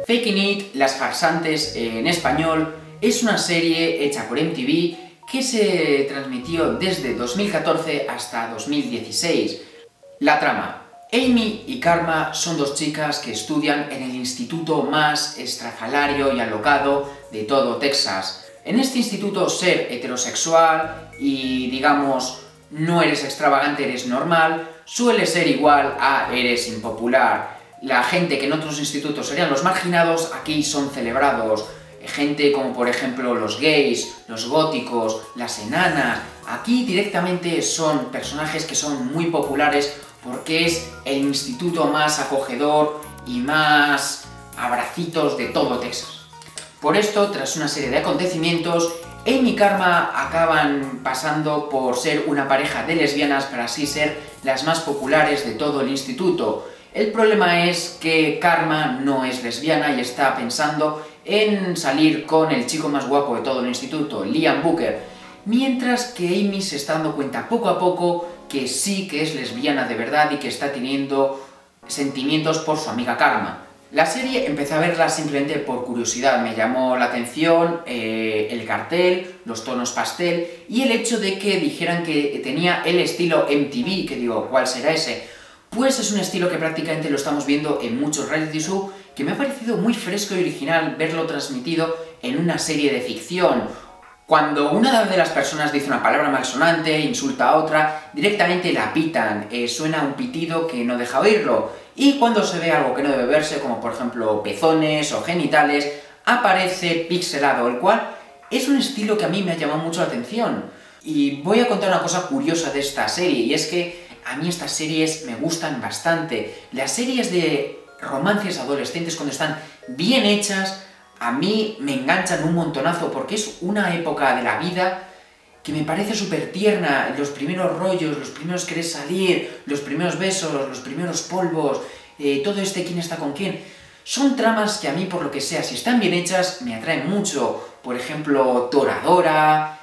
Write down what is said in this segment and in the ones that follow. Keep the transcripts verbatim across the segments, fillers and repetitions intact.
Faking It, Las Farsantes en español, es una serie hecha por M T V que se transmitió desde dos mil catorce hasta dos mil dieciséis. La trama. Amy y Karma son dos chicas que estudian en el instituto más estrafalario y alocado de todo Texas. En este instituto, ser heterosexual y, digamos, no eres extravagante, eres normal, suele ser igual a eres impopular. La gente que en otros institutos serían los marginados, aquí son celebrados. Gente como, por ejemplo, los gays, los góticos, las enanas. Aquí directamente son personajes que son muy populares porque es el instituto más acogedor y más abracitos de todo Texas. Por esto, tras una serie de acontecimientos, Amy y Karma acaban pasando por ser una pareja de lesbianas para así ser las más populares de todo el instituto. El problema es que Karma no es lesbiana y está pensando en salir con el chico más guapo de todo el instituto, Liam Booker, mientras que Amy se está dando cuenta poco a poco que sí que es lesbiana de verdad y que está teniendo sentimientos por su amiga Karma. La serie empecé a verla simplemente por curiosidad, me llamó la atención eh, el cartel, los tonos pastel y el hecho de que dijeran que tenía el estilo M T V, que digo, ¿cuál será ese? Pues es un estilo que prácticamente lo estamos viendo en muchos reality show, que me ha parecido muy fresco y original verlo transmitido en una serie de ficción. Cuando una de las personas dice una palabra malsonante, insulta a otra, directamente la pitan, eh, suena un pitido que no deja oírlo. Y cuando se ve algo que no debe verse, como por ejemplo pezones o genitales, aparece pixelado, el cual es un estilo que a mí me ha llamado mucho la atención. Y voy a contar una cosa curiosa de esta serie, y es que a mí estas series me gustan bastante. Las series de romances adolescentes, cuando están bien hechas, a mí me enganchan un montonazo, porque es una época de la vida que me parece súper tierna. Los primeros rollos, los primeros querer salir, los primeros besos, los primeros polvos, eh, todo este quién está con quién. Son tramas que a mí, por lo que sea, si están bien hechas, me atraen mucho. Por ejemplo, Toradora,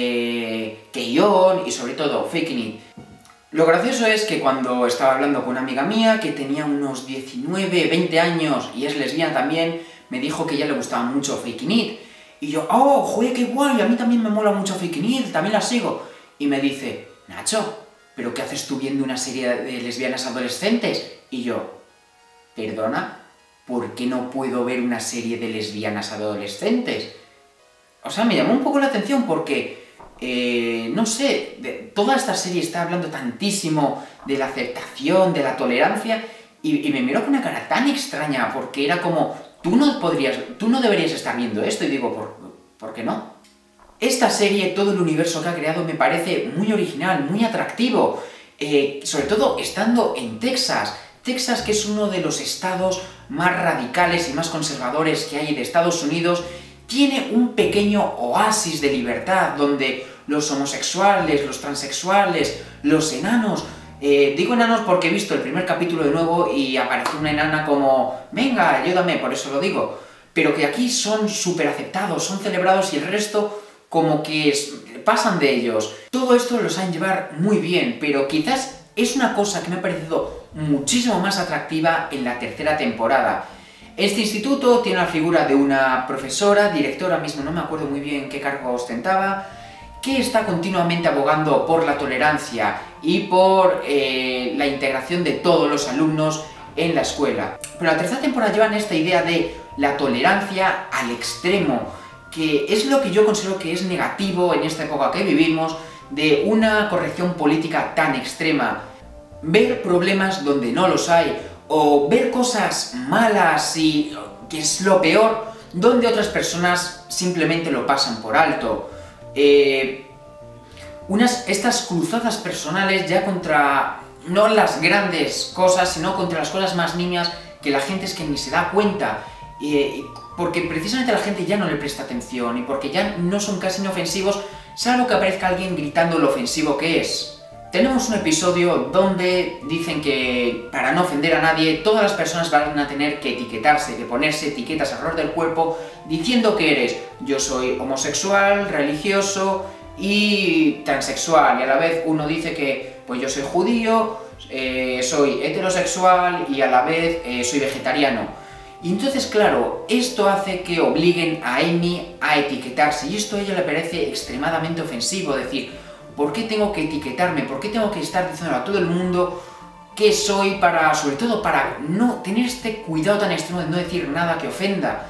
eh, Keyon y sobre todo Faking It. Lo gracioso es que cuando estaba hablando con una amiga mía que tenía unos diecinueve, veinte años y es lesbiana también, me dijo que a ella le gustaba mucho Faking It. Y yo, oh, joder, qué guay, a mí también me mola mucho Faking It, también la sigo. Y me dice, Nacho, ¿pero qué haces tú viendo una serie de lesbianas adolescentes? Y yo, perdona, ¿por qué no puedo ver una serie de lesbianas adolescentes? O sea, me llamó un poco la atención porque... Eh, no sé, de, toda esta serie está hablando tantísimo de la aceptación, de la tolerancia, y, y me miró con una cara tan extraña, porque era como, tú no podrías, tú no deberías estar viendo esto, y digo, ¿por, ¿por qué no? Esta serie, todo el universo que ha creado, me parece muy original, muy atractivo, eh, sobre todo estando en Texas. Texas, que es uno de los estados más radicales y más conservadores que hay de Estados Unidos, tiene un pequeño oasis de libertad, donde los homosexuales, los transexuales, los enanos... Eh, digo enanos porque he visto el primer capítulo de nuevo y apareció una enana como venga, ayúdame, por eso lo digo. Pero que aquí son súper aceptados, son celebrados y el resto como que es, pasan de ellos. Todo esto los saben llevar muy bien, pero quizás es una cosa que me ha parecido muchísimo más atractiva en la tercera temporada. Este instituto tiene la figura de una profesora, directora, mismo no me acuerdo muy bien qué cargo ostentaba, que está continuamente abogando por la tolerancia y por eh, la integración de todos los alumnos en la escuela. Pero la tercera temporada llevan esta idea de la tolerancia al extremo, que es lo que yo considero que es negativo en esta época que vivimos, de una corrección política tan extrema. Ver problemas donde no los hay, o ver cosas malas y que es lo peor, donde otras personas simplemente lo pasan por alto. Eh, unas, estas cruzadas personales ya contra, no las grandes cosas, sino contra las cosas más niñas que la gente es que ni se da cuenta, eh, porque precisamente la gente ya no le presta atención y porque ya no son casi inofensivos, salvo que aparezca alguien gritando lo ofensivo que es. Tenemos un episodio donde dicen que, para no ofender a nadie, todas las personas van a tener que etiquetarse, que ponerse etiquetas alrededor del cuerpo, diciendo que eres, yo soy homosexual, religioso y transexual, y a la vez uno dice que, pues yo soy judío, eh, soy heterosexual y a la vez eh, soy vegetariano. Y entonces, claro, esto hace que obliguen a Amy a etiquetarse, y esto a ella le parece extremadamente ofensivo, decir, ¿por qué tengo que etiquetarme? ¿Por qué tengo que estar diciendo a todo el mundo qué soy para, sobre todo para no tener este cuidado tan extremo de no decir nada que ofenda?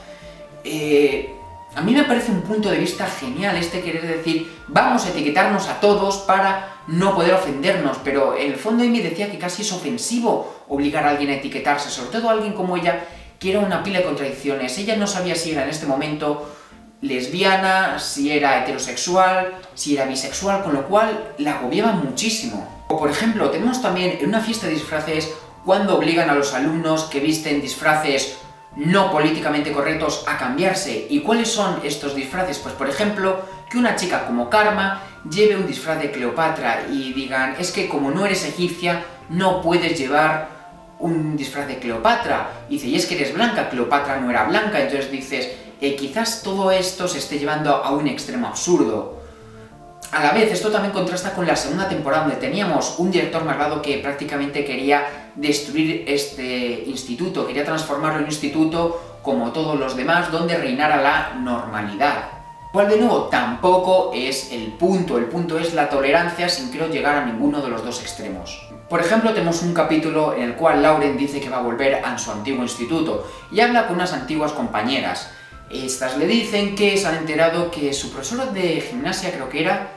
Eh, a mí me parece un punto de vista genial este querer decir, vamos a etiquetarnos a todos para no poder ofendernos, pero en el fondo Amy decía que casi es ofensivo obligar a alguien a etiquetarse, sobre todo a alguien como ella, que era una pila de contradicciones. Ella no sabía si era en este momento lesbiana, si era heterosexual, si era bisexual, con lo cual la agobiaba muchísimo. O por ejemplo, tenemos también en una fiesta de disfraces cuando obligan a los alumnos que visten disfraces no políticamente correctos a cambiarse. ¿Y cuáles son estos disfraces? Pues por ejemplo, que una chica como Karma lleve un disfraz de Cleopatra y digan, es que como no eres egipcia, no puedes llevar un disfraz de Cleopatra. Y dice, y es que eres blanca, Cleopatra no era blanca, entonces dices, eh, quizás todo esto se esté llevando a un extremo absurdo. A la vez, esto también contrasta con la segunda temporada, donde teníamos un director malvado que prácticamente quería destruir este instituto, quería transformarlo en un instituto como todos los demás, donde reinara la normalidad. Cual de nuevo tampoco es el punto, el punto es la tolerancia sin creo llegar a ninguno de los dos extremos. Por ejemplo, tenemos un capítulo en el cual Lauren dice que va a volver a su antiguo instituto y habla con unas antiguas compañeras. Estas le dicen que se han enterado que su profesor de gimnasia, creo que era,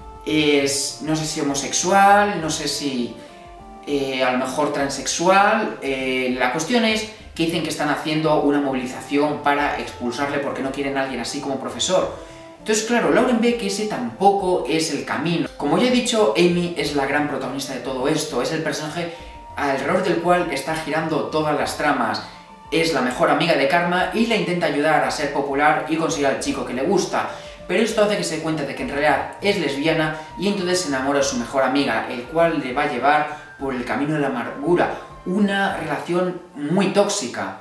es, no sé si homosexual, no sé si eh, a lo mejor transexual. Eh, la cuestión es que dicen que están haciendo una movilización para expulsarle porque no quieren a alguien así como profesor. Entonces, claro, Lauren ve que ese tampoco es el camino. Como ya he dicho, Amy es la gran protagonista de todo esto, es el personaje alrededor del cual está girando todas las tramas. Es la mejor amiga de Karma y la intenta ayudar a ser popular y conseguir al chico que le gusta. Pero esto hace que se dé cuenta de que en realidad es lesbiana y entonces se enamora de su mejor amiga, el cual le va a llevar por el camino de la amargura. Una relación muy tóxica.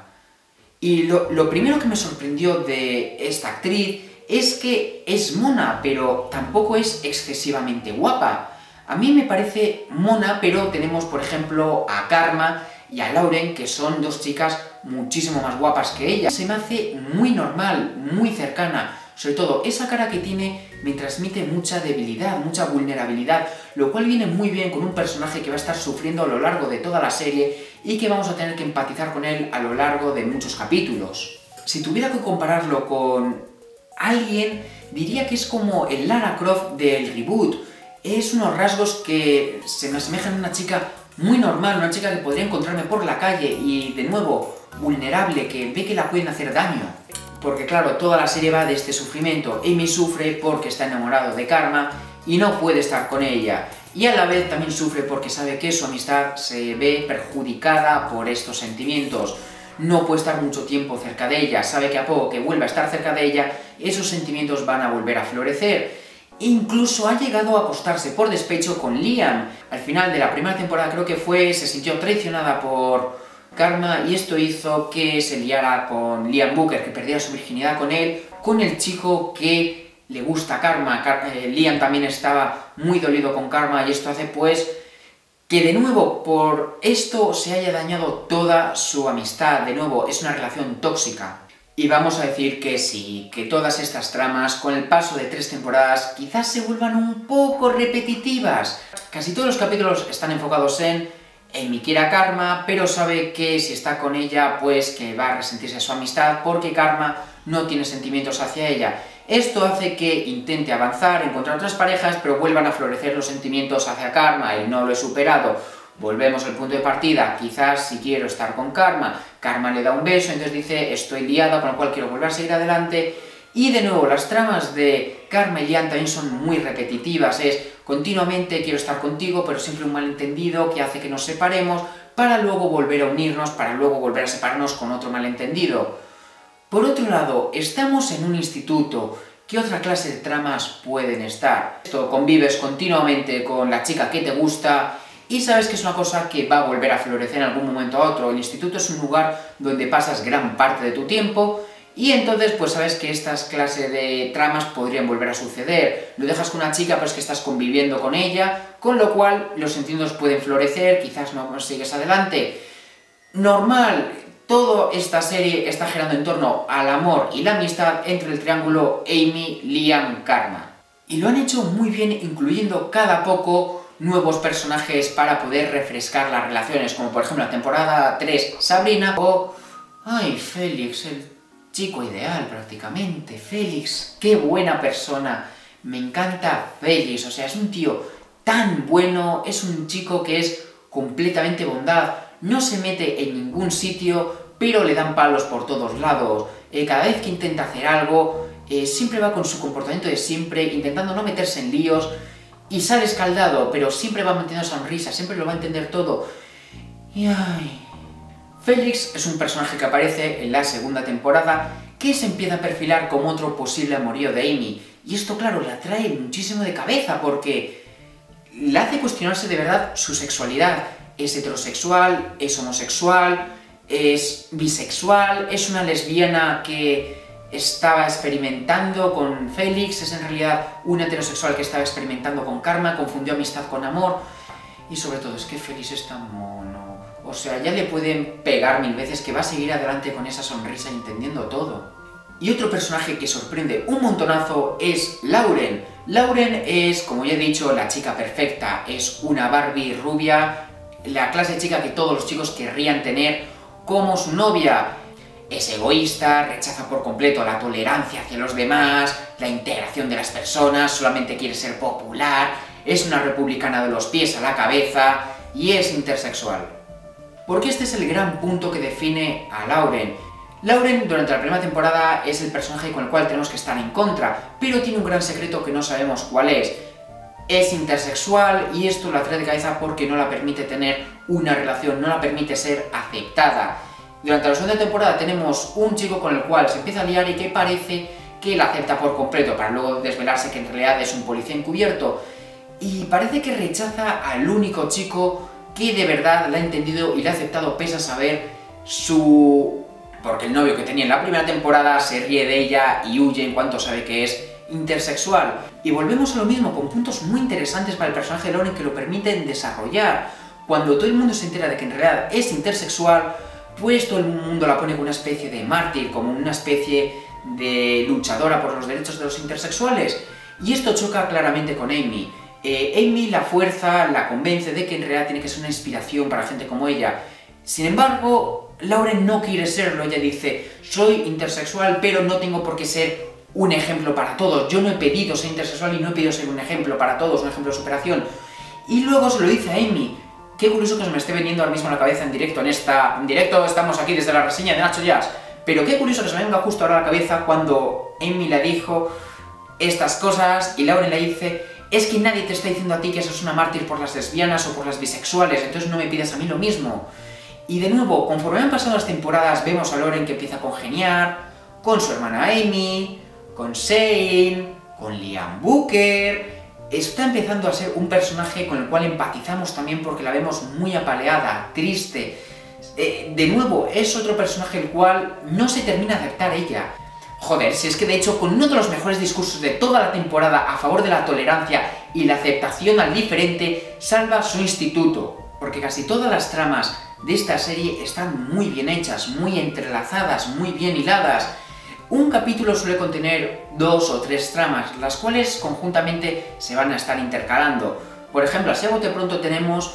Y lo, lo primero que me sorprendió de esta actriz es que es mona, pero tampoco es excesivamente guapa. A mí me parece mona, pero tenemos, por ejemplo, a Karma y a Lauren, que son dos chicas muchísimo más guapas que ella. Se me hace muy normal, muy cercana. Sobre todo, esa cara que tiene me transmite mucha debilidad, mucha vulnerabilidad, lo cual viene muy bien con un personaje que va a estar sufriendo a lo largo de toda la serie y que vamos a tener que empatizar con él a lo largo de muchos capítulos. Si tuviera que compararlo con alguien, diría que es como el Lara Croft del reboot. Es unos rasgos que se me asemejan a una chica muy normal, una chica que podría encontrarme por la calle y, de nuevo, vulnerable, que ve que la pueden hacer daño. Porque claro, toda la serie va de este sufrimiento. Amy sufre porque está enamorado de Karma y no puede estar con ella. Y a la vez también sufre porque sabe que su amistad se ve perjudicada por estos sentimientos. No puede estar mucho tiempo cerca de ella, sabe que a poco que vuelva a estar cerca de ella, esos sentimientos van a volver a florecer. Incluso ha llegado a acostarse por despecho con Liam. Al final de la primera temporada creo que fue, se sintió traicionada por Karma y esto hizo que se liara con Liam Booker, que perdiera su virginidad con él, con el chico que le gusta a Karma. Car eh, Liam también estaba muy dolido con Karma y esto hace pues que de nuevo por esto se haya dañado toda su amistad. De nuevo, es una relación tóxica. Y vamos a decir que sí, que todas estas tramas, con el paso de tres temporadas, quizás se vuelvan un poco repetitivas. Casi todos los capítulos están enfocados en Amy quiere a Karma, pero sabe que si está con ella, pues que va a resentirse su amistad porque Karma no tiene sentimientos hacia ella. Esto hace que intente avanzar, encontrar otras parejas, pero vuelvan a florecer los sentimientos hacia Karma y no lo he superado. Volvemos al punto de partida, quizás si quiero estar con Karma, Karma le da un beso, entonces dice estoy liada, con lo cual quiero volver a seguir adelante. Y de nuevo, las tramas de Karma y Liam también son muy repetitivas, es continuamente quiero estar contigo, pero siempre un malentendido que hace que nos separemos, para luego volver a unirnos, para luego volver a separarnos con otro malentendido. Por otro lado, estamos en un instituto. ¿Qué otra clase de tramas pueden estar? Esto, convives continuamente con la chica que te gusta y sabes que es una cosa que va a volver a florecer en algún momento a otro. El instituto es un lugar donde pasas gran parte de tu tiempo y entonces pues sabes que estas clases de tramas podrían volver a suceder. Lo dejas con una chica pero es que estás conviviendo con ella, con lo cual los sentimientos pueden florecer, quizás no sigues adelante. Normal, Toda esta serie está girando en torno al amor y la amistad entre el triángulo Amy, Liam, Karma. Y lo han hecho muy bien, incluyendo cada poco nuevos personajes para poder refrescar las relaciones, como por ejemplo la temporada tres, Sabrina, o... ¡ay, Félix, el chico ideal prácticamente! Félix, qué buena persona, me encanta Félix, o sea, es un tío tan bueno, es un chico que es completamente bondad, no se mete en ningún sitio, pero le dan palos por todos lados, eh, cada vez que intenta hacer algo, eh, siempre va con su comportamiento de siempre, intentando no meterse en líos, y sale escaldado, pero siempre va manteniendo sonrisa, siempre lo va a entender todo. Y ay... Félix es un personaje que aparece en la segunda temporada, que se empieza a perfilar como otro posible amorío de Amy, y esto, claro, la trae muchísimo de cabeza, porque le hace cuestionarse de verdad su sexualidad. Es heterosexual, es homosexual, es bisexual, es una lesbiana que estaba experimentando con Félix, es en realidad un heterosexual que estaba experimentando con Karma, confundió amistad con amor, y sobre todo es que Félix es tan mono, o sea, ya le pueden pegar mil veces que va a seguir adelante con esa sonrisa entendiendo todo. Y otro personaje que sorprende un montonazo es Lauren. Lauren es, como ya he dicho, la chica perfecta, es una Barbie rubia, la clase de chica que todos los chicos querrían tener como su novia. Es egoísta, rechaza por completo la tolerancia hacia los demás, la integración de las personas, solamente quiere ser popular, es una republicana de los pies a la cabeza y es intersexual. Porque este es el gran punto que define a Lauren. Lauren, durante la primera temporada, es el personaje con el cual tenemos que estar en contra, pero tiene un gran secreto que no sabemos cuál es. Es intersexual y esto la trae de cabeza porque no la permite tener una relación, no la permite ser aceptada. Durante la segunda temporada tenemos un chico con el cual se empieza a liar y que parece que la acepta por completo, para luego desvelarse que en realidad es un policía encubierto. Y parece que rechaza al único chico que de verdad la ha entendido y la ha aceptado pese a saber su... porque el novio que tenía en la primera temporada se ríe de ella y huye en cuanto sabe que es intersexual. Y volvemos a lo mismo, con puntos muy interesantes para el personaje de Lauren que lo permiten desarrollar. Cuando todo el mundo se entera de que en realidad es intersexual, pues todo el mundo la pone como una especie de mártir, como una especie de luchadora por los derechos de los intersexuales. Y esto choca claramente con Amy. Eh, Amy la fuerza, la convence de que en realidad tiene que ser una inspiración para gente como ella. Sin embargo, Lauren no quiere serlo. Ella dice, soy intersexual, pero no tengo por qué ser un ejemplo para todos. Yo no he pedido ser intersexual y no he pedido ser un ejemplo para todos, un ejemplo de superación. Y luego se lo dice a Amy. Qué curioso que se me esté veniendo ahora mismo a la cabeza en directo, en esta... En directo estamos aquí desde la reseña de Nacho Jazz. Pero qué curioso que se me venga justo ahora a la cabeza cuando Amy le dijo estas cosas y Lauren le dice, es que nadie te está diciendo a ti que eso es una mártir por las lesbianas o por las bisexuales, entonces no me pidas a mí lo mismo. Y de nuevo, conforme han pasado las temporadas, vemos a Lauren que empieza a congeniar con su hermana Amy, con Shane, con Liam Booker. Está empezando a ser un personaje con el cual empatizamos también porque la vemos muy apaleada, triste. Eh, de nuevo, es otro personaje el cual no se termina de aceptar ella. Joder, si es que de hecho con uno de los mejores discursos de toda la temporada a favor de la tolerancia y la aceptación al diferente, salva su instituto. Porque casi todas las tramas de esta serie están muy bien hechas, muy entrelazadas, muy bien hiladas. Un capítulo suele contener dos o tres tramas, las cuales conjuntamente se van a estar intercalando. Por ejemplo, así a bote pronto tenemos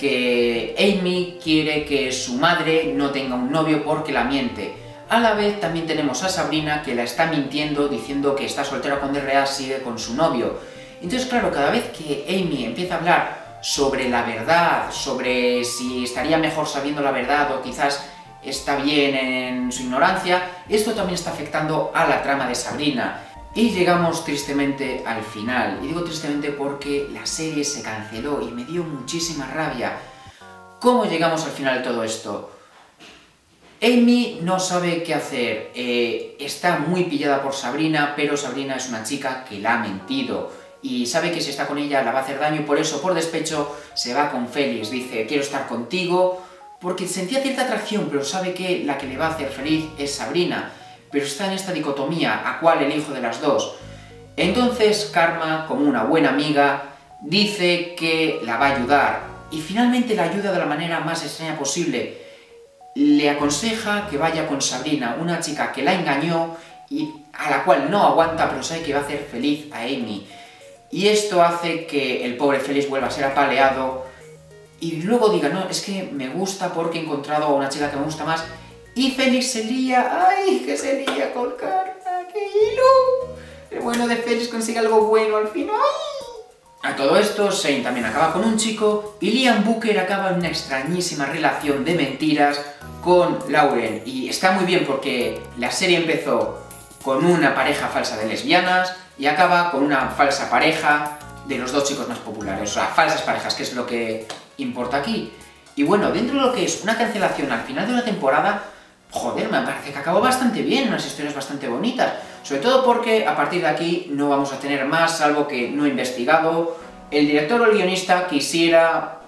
que Amy quiere que su madre no tenga un novio porque la miente. A la vez también tenemos a Sabrina que la está mintiendo diciendo que está soltera cuando en realidad sigue con su novio. Entonces, claro, cada vez que Amy empieza a hablar sobre la verdad, sobre si estaría mejor sabiendo la verdad o quizás está bien en su ignorancia, esto también está afectando a la trama de Sabrina. Y llegamos tristemente al final, y digo tristemente porque la serie se canceló y me dio muchísima rabia. ¿Cómo llegamos al final de todo esto? Amy no sabe qué hacer, eh, está muy pillada por Sabrina, pero Sabrina es una chica que la ha mentido y sabe que si está con ella la va a hacer daño y por eso, por despecho, se va con Félix. Dice, quiero estar contigo, porque sentía cierta atracción, pero sabe que la que le va a hacer feliz es Sabrina. Pero está en esta dicotomía, ¿a cuál elijo de las dos? Entonces Karma, como una buena amiga, dice que la va a ayudar, y finalmente la ayuda de la manera más extraña posible. le aconseja que vaya con Sabrina, una chica que la engañó y a la cual no aguanta, pero sabe que va a hacer feliz a Amy. Y esto hace que el pobre Felix vuelva a ser apaleado y luego diga, no, es que me gusta porque he encontrado a una chica que me gusta más. Y Felix se lía, ¡ay, que se lía con Karma! ¡Qué hilo! El bueno de Felix consigue algo bueno al final. A todo esto, Shane también acaba con un chico y Liam Booker acaba en una extrañísima relación de mentiras con Lauren. Y está muy bien porque la serie empezó con una pareja falsa de lesbianas y acaba con una falsa pareja de los dos chicos más populares. O sea, falsas parejas, que es lo que importa aquí. Y bueno, dentro de lo que es una cancelación al final de una temporada, joder, me parece que acabó bastante bien, unas historias bastante bonitas. Sobre todo porque a partir de aquí no vamos a tener más, salvo que no he investigado. El director o el guionista quisiera,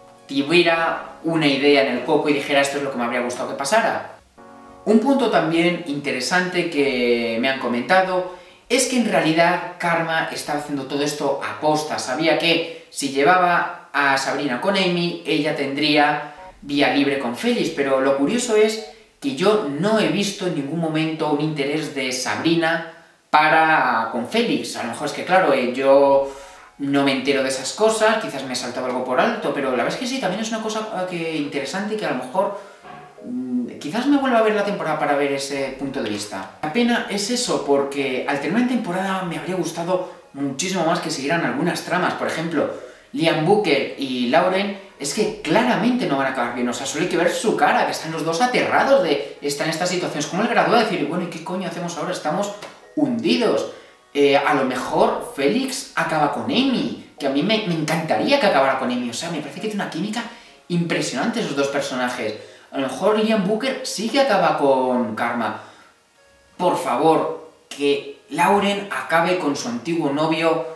tuviera una idea en el coco y dijera esto es lo que me habría gustado que pasara. Un punto también interesante que me han comentado es que en realidad Karma estaba haciendo todo esto a posta. Sabía que si llevaba a Sabrina con Amy, ella tendría vía libre con Felix, pero lo curioso es que yo no he visto en ningún momento un interés de Sabrina para con Felix. A lo mejor es que, claro, eh, yo no me entero de esas cosas, quizás me he saltado algo por alto, pero la verdad es que sí, también es una cosa que, interesante que a lo mejor mmm, quizás me vuelva a ver la temporada para ver ese punto de vista. La pena es eso, porque al terminar la temporada me habría gustado muchísimo más que siguieran algunas tramas. Por ejemplo, Liam Booker y Lauren, es que claramente no van a acabar bien, o sea, solo hay que ver su cara, que están los dos aterrados de estar en estas situaciones. Como el graduado de decir, bueno, ¿y qué coño hacemos ahora? Estamos hundidos. Eh, a lo mejor Felix acaba con Amy, que a mí me, me encantaría que acabara con Amy, o sea, me parece que tiene una química impresionante esos dos personajes. A lo mejor Liam Booker sí que acaba con Karma. Por favor, que Lauren acabe con su antiguo novio,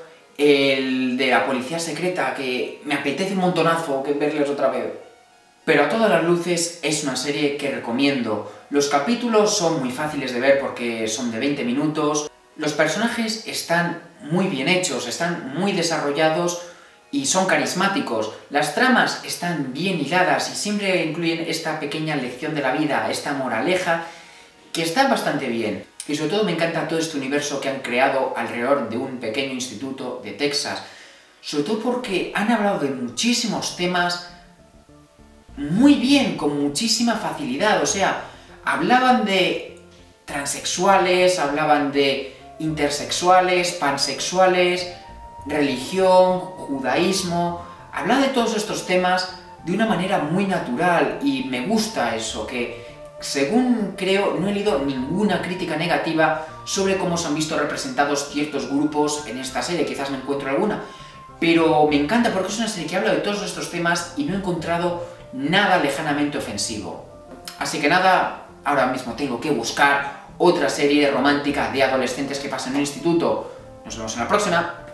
el de la policía secreta, que me apetece un montonazo que verles otra vez. Pero a todas las luces es una serie que recomiendo. Los capítulos son muy fáciles de ver porque son de veinte minutos. Los personajes están muy bien hechos, están muy desarrollados y son carismáticos. Las tramas están bien hiladas y siempre incluyen esta pequeña lección de la vida, esta moraleja, que está bastante bien. Y sobre todo me encanta todo este universo que han creado alrededor de un pequeño instituto de Texas. Sobre todo porque han hablado de muchísimos temas muy bien, con muchísima facilidad. O sea, hablaban de transexuales, hablaban de intersexuales, pansexuales, religión, judaísmo. Hablaban de todos estos temas de una manera muy natural y me gusta eso, que según creo, no he leído ninguna crítica negativa sobre cómo se han visto representados ciertos grupos en esta serie, quizás me encuentro alguna, pero me encanta porque es una serie que habla de todos estos temas y no he encontrado nada lejanamente ofensivo. Así que nada, ahora mismo tengo que buscar otra serie romántica de adolescentes que pasan en el instituto. Nos vemos en la próxima.